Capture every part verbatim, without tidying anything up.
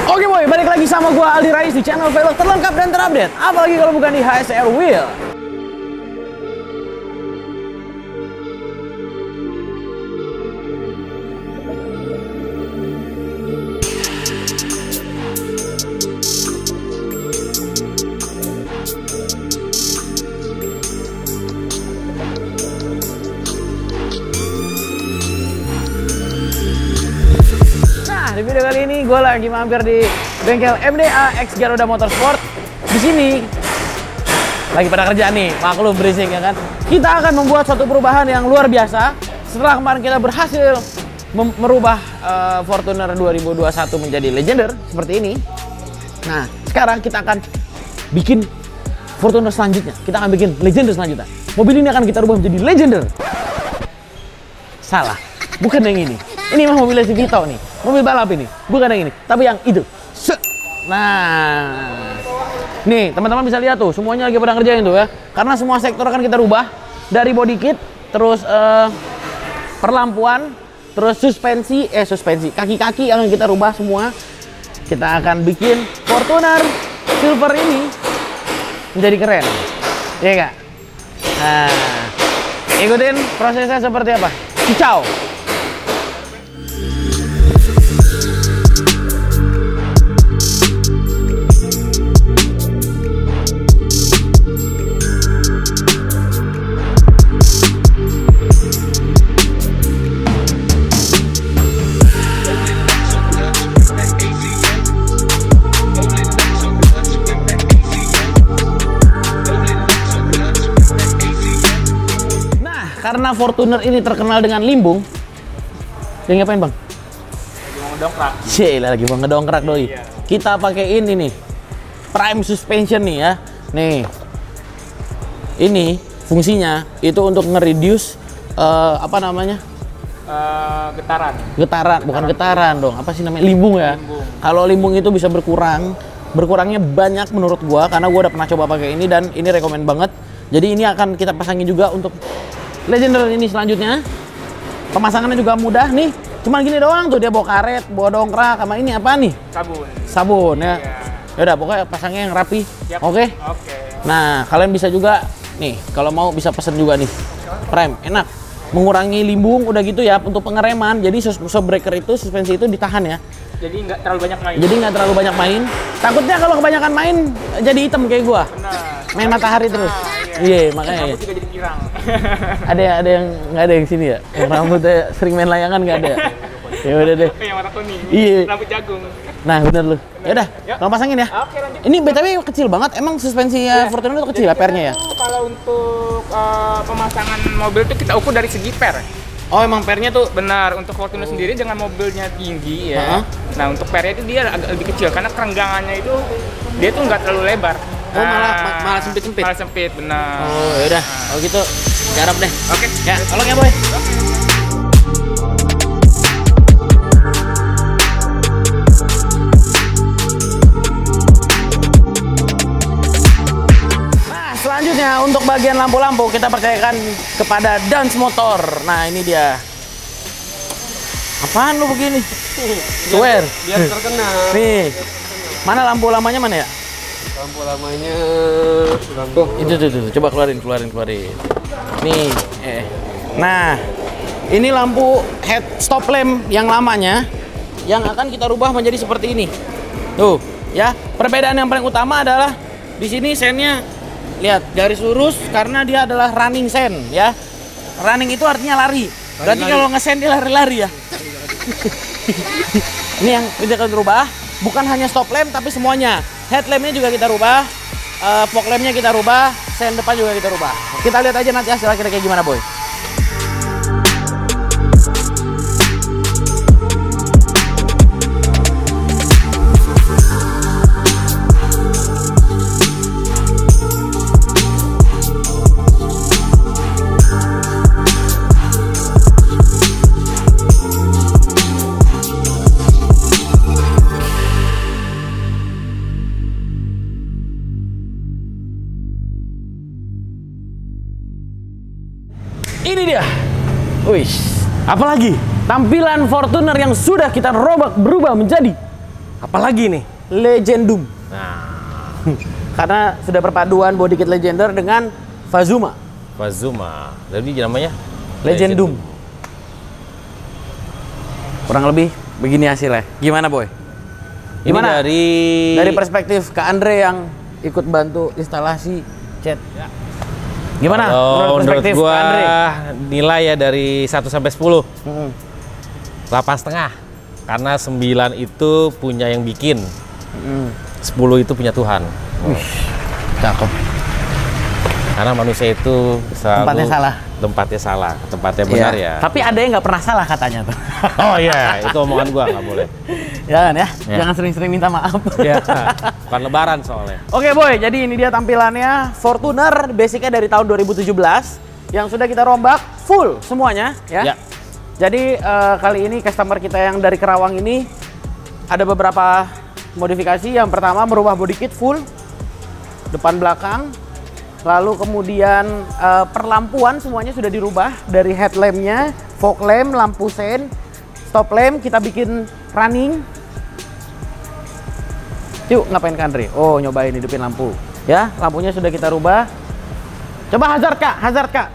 Oke boy, balik lagi sama gua Aldi Rais di channel vlog terlengkap dan terupdate. Apalagi kalau bukan di H S R Wheel. Di video kali ini gue lagi mampir di bengkel M D A X Garuda Motorsport. Di sini lagi pada kerjaan nih, maklum berisik ya kan. Kita akan membuat suatu perubahan yang luar biasa. Setelah kemarin kita berhasil merubah uh, Fortuner dua ribu dua puluh satu menjadi Legender seperti ini. Nah, sekarang kita akan bikin Fortuner selanjutnya. Kita akan bikin Legender selanjutnya. Mobil ini akan kita rubah menjadi Legender. Salah, bukan yang ini. Ini mah mobil si Vito nih, mobil balap ini, bukan yang ini, tapi yang itu. Nah, nih teman-teman bisa lihat tuh, semuanya lagi pada ngerjain tuh ya. Karena semua sektor akan kita rubah dari body kit, terus uh, perlampuan, terus suspensi, eh suspensi, kaki-kaki akan kita rubah semua. Kita akan bikin Fortuner Silver ini menjadi keren, ya enggak? Nah, ikutin prosesnya seperti apa? Ciao. Karena Fortuner ini terkenal dengan limbung, dia ngapain bang? Mau ngedongkrak. Cila lagi mau ngedongkrak doi. Iya. Kita pakai ini nih, Prime Suspension nih ya. Nih, ini fungsinya itu untuk nge-reduce uh, apa namanya? Uh, getaran. Getaran, bukan getaran dong. Apa sih namanya? Limbung ya. Limbung. Kalau limbung itu bisa berkurang, berkurangnya banyak menurut gua karena gua udah pernah coba pakai ini dan ini rekomen banget. Jadi ini akan kita pasangin juga untuk Legender ini selanjutnya. Pemasangannya juga mudah nih. Cuman gini doang tuh, dia bawa karet, bawa dongkrak, sama ini apa nih? Sabun. Sabun ya. Iya. Yaudah pokoknya pasangnya yang rapi. Yap. Oke. Oke. Nah, kalian bisa juga nih kalau mau bisa pesen juga nih. Prime, enak. Mengurangi limbung udah gitu ya untuk pengereman. Jadi shockbreaker itu suspensi itu ditahan ya. Jadi nggak terlalu banyak main. Jadi nggak terlalu banyak main. Takutnya kalau kebanyakan main jadi hitam kayak gua. Benar. Main matahari terus. Ah, Iya, yeah, makanya. Rambut juga jadi pirang. ada ada yang nggak ada yang sini ya? Yang rambutnya sering main layangan nggak ada. Ya udah deh. Yang warna kuning. Iya. Rambut jagung. Nah, bener lu. Ya udah, kalau pasangin ya. Oke, lanjut. Ini B T W kecil banget. Emang suspensi ya, Fortuner itu kecil ya pernya ya? Kalau untuk uh, pemasangan mobil itu kita ukur dari segi per. Oh, emang pernya tuh Benar, untuk Fortuner oh. sendiri dengan mobilnya tinggi ya. Uh-huh. Nah, untuk pernya itu dia agak lebih kecil karena kerenggangannya itu dia tuh nggak terlalu lebar. Oh, nah, malah malah sempit-sempit. Malah sempit, benar. Oh, yaudah. Nah. Kalau gitu garap deh. Oke. Ya, tolong ya, Boy. Oke. Selanjutnya untuk bagian lampu-lampu kita percayakan kepada Dance Motor. Nah ini dia. Apaan lu begini? Swear. Biar terkenal. Nih. Mana lampu lamanya mana ya? Lampu lamanya. Tuh, itu tuh, tuh, coba keluarin, keluarin, keluarin. Nih, eh. Nah, ini lampu head stop lamp yang lamanya yang akan kita rubah menjadi seperti ini. Tuh, ya. Perbedaan yang paling utama adalah di sini sennya lihat garis lurus karena dia adalah running sen ya. Running itu artinya lari. Berarti lari. Kalau ngesen dia lari-lari ya. Ini yang kita akan rubah. Bukan hanya stop lamp tapi semuanya. Headlampnya juga kita rubah. Uh, fog lampnya kita rubah. Sen depan juga kita rubah. Kita lihat aja nanti hasil akhirnya kayak gimana, Boy. Ini dia. Wih, apalagi tampilan Fortuner yang sudah kita robak berubah menjadi Apalagi nih? Legendum. Nah, Karena sudah perpaduan body kit Legender dengan Fazuma. Fazuma. Jadi namanya Legendum. Kurang lebih begini hasilnya. Gimana, Boy? Ini Gimana? dari Dari perspektif Kak Andre yang ikut bantu instalasi cat. Gimana? Kalau menurut perspektif gua Kak Andre? nilai ya dari satu sampai sepuluh. Hmm. delapan setengah. Karena sembilan itu punya yang bikin. Hmm. sepuluh itu punya Tuhan. Cakep. Karena manusia itu selalu Tempatnya salah. Tempatnya salah, tempatnya benar Iya. ya. Tapi ada yang nggak pernah salah katanya tuh. Oh iya, itu omongan gua nggak boleh. Jangan ya, Ya. jangan sering-sering minta maaf. Ya, bukan lebaran soalnya. Oke Boy, jadi ini dia tampilannya Fortuner basicnya dari tahun dua ribu tujuh belas yang sudah kita rombak full semuanya ya. Ya. Jadi eh, kali ini customer kita yang dari Kerawang ini ada beberapa modifikasi. Yang pertama merubah body kit full depan belakang. Lalu kemudian eh, perlampuan semuanya sudah dirubah dari headlampnya, fog lamp, lampu sen, stop lamp kita bikin running. Yuk ngapain Kandri? Oh nyobain hidupin lampu. Ya lampunya sudah kita rubah. Coba hazard kak, hazard kak.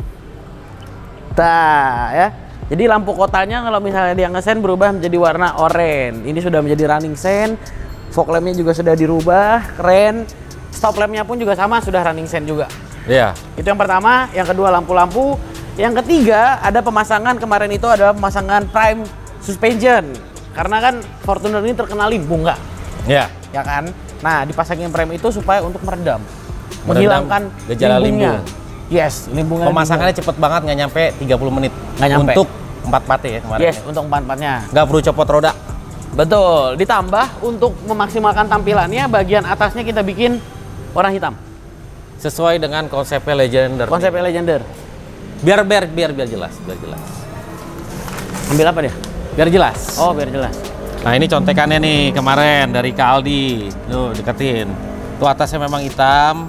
Nah ya. Jadi lampu kotanya kalau misalnya dia ngesen berubah menjadi warna oranye. Ini sudah menjadi running sen. Fog lampnya juga sudah dirubah, keren. Stop lampnya pun juga sama, sudah running sen juga. Iya. Itu yang pertama. Yang kedua lampu-lampu. Yang ketiga ada pemasangan kemarin itu adalah pemasangan prime suspension. Karena kan Fortuner ini terkenal limbung nggak? Iya. Ya kan? Nah dipasangin prime itu supaya untuk meredam. Meredam Menghilangkan gejala limbungnya. limbung. Yes, limbungnya. Pemasangannya cepet banget, nggak nyampe tiga puluh menit. Nggak nyampe. Untuk empat empatnya ya kemarin. Yes, untuk empat-empatnya. Nggak perlu copot roda. Betul. Ditambah untuk memaksimalkan tampilannya, bagian atasnya kita bikin warna hitam. Sesuai dengan konsepnya Legender. Konsepnya Legender. Biar biar biar biar jelas, biar jelas. Ambil apa dia? Biar jelas. Oh, biar jelas. Nah ini contekannya nih kemarin dari Kak Aldi. Tuh deketin. Tuh atasnya memang hitam.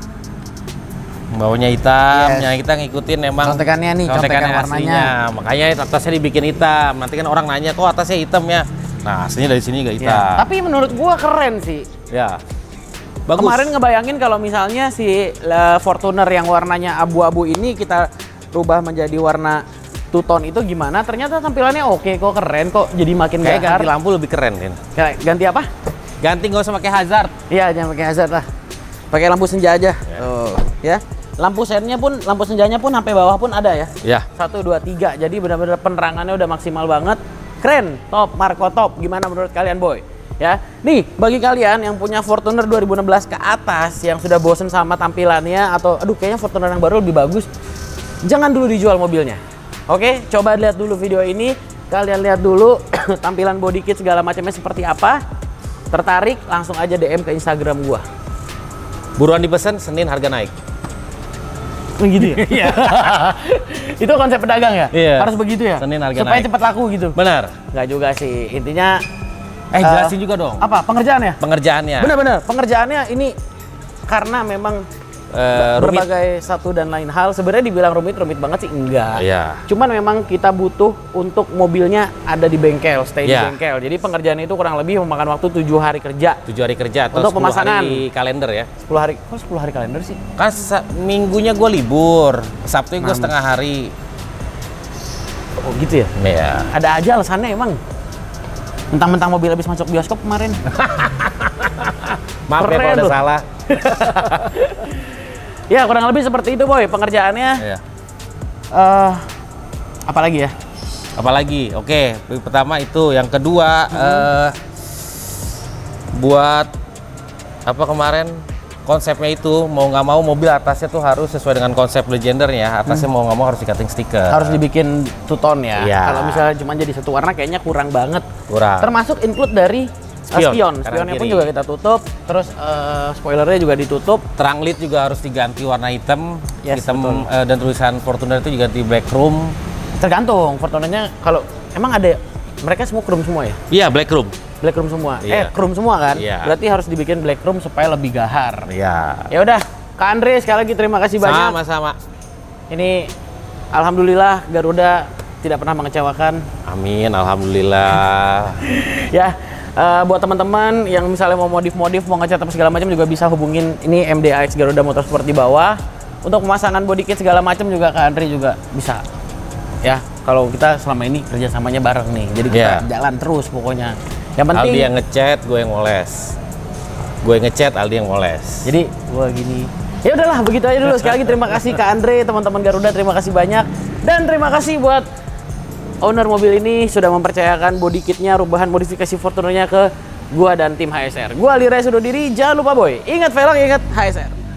Bawahnya hitam. Yes. Yang kita ngikutin memang Contekannya nih, contekan warnanya. aslinya. Makanya atasnya dibikin hitam. Nanti kan orang nanya kok atasnya hitam ya. Nah aslinya dari sini gak hitam. Ya, tapi menurut gua keren sih. Ya. Bagus. Kemarin ngebayangin kalau misalnya si uh, Fortuner yang warnanya abu-abu ini kita rubah menjadi warna two tone itu gimana? Ternyata tampilannya oke kok, keren kok, jadi makin Kayak gahar. ganti lampu lebih keren kan. Kayak ganti apa? Ganti nggak usah pakai hazard. Iya, jangan pakai hazard lah. Pakai lampu senja aja. Ya. Tuh, ya. Lampu sennya pun, lampu senjanya pun sampai bawah pun ada ya. Ya. Satu, dua, tiga. Jadi benar-benar penerangannya udah maksimal banget. Keren, top, Marco top. Gimana menurut kalian, Boy? Ya, nih bagi kalian yang punya Fortuner dua ribu enam belas ke atas yang sudah bosen sama tampilannya atau aduh kayaknya Fortuner yang baru lebih bagus, jangan dulu dijual mobilnya. Oke, coba lihat dulu video ini, kalian lihat dulu tampilan body kit segala macamnya seperti apa. Tertarik langsung aja D M ke Instagram gua. Buruan dipesan, Senin harga naik. Begitu ya? Iya. Itu konsep pedagang ya? Iya. Harus begitu ya? Senin harga supaya naik. cepat laku gitu. Benar. Nggak juga sih. Intinya Eh jelasin juga dong. apa? Pengerjaannya? Pengerjaannya. Benar-benar. Pengerjaannya ini karena memang Eh, rumit. berbagai satu dan lain hal. Sebenarnya dibilang rumit, rumit banget sih enggak. Iya. Cuman memang kita butuh untuk mobilnya ada di bengkel, stay Iya. di bengkel. Jadi pengerjaan itu kurang lebih memakan waktu tujuh hari kerja. Tujuh hari kerja atau Untuk sepuluh pemasangan. hari kalender ya. sepuluh hari. Kok sepuluh hari kalender sih? Kan sa- minggunya gue libur, Sabtunya gue Enam. setengah hari. Oh gitu ya? Iya. Ada aja alasannya emang. Mentang-mentang mobil habis masuk bioskop kemarin. Maaf ya Keren kalau ada loh. salah. Ya kurang lebih seperti itu Boy pengerjaannya. Iya. Eh, apalagi ya? Apalagi, oke, pertama itu, yang kedua eh, buat apa kemarin konsepnya itu mau nggak mau mobil atasnya tuh harus sesuai dengan konsep Legendernya. Atasnya mau nggak mau harus dikating stiker. Harus dibikin two tone ya. Iya. Kalau misalnya cuma jadi satu warna kayaknya kurang banget. Kurang. Termasuk include dari uh, Spion, spion. kanan Spionnya pun kiri. juga kita tutup. Terus eh, spoilernya juga ditutup. Terang lid juga harus diganti warna hitam, Yes, hitam betul. eh, dan tulisan Fortuner itu juga di black room. Tergantung Fortunernya kalau emang ada mereka semua chrome semua ya? Iya, black room. Black room semua. Iya. Eh, chrome semua kan? Iya. Berarti harus dibikin black room supaya lebih gahar. Iya. Ya udah, Kak Andre sekali lagi terima kasih banyak. Sama-sama. Ini alhamdulillah Garuda tidak pernah mengecewakan. Amin, alhamdulillah. Ya, Uh, buat teman-teman yang misalnya mau modif-modif, mau ngecat apa segala macam juga bisa hubungin ini M D A X Garuda Motorsport di bawah. Untuk pemasangan body kit segala macam juga Kak Andre juga bisa. Ya, kalau kita selama ini kerjasamanya bareng nih, jadi kita Yeah. jalan terus pokoknya. Yang penting Aldi yang ngecat, gue yang ngoles. Gue ngecat, Aldi yang ngoles. jadi gua gini. Ya udahlah, begitu aja dulu. Sekali lagi terima kasih Kak Andre, teman-teman Garuda, terima kasih banyak. Dan terima kasih buat owner mobil ini sudah mempercayakan body kitnya, rubahan modifikasi Fortunernya ke gua dan tim H S R. Gua Ali Rais undur diri, jangan lupa boy, ingat velg, ingat H S R.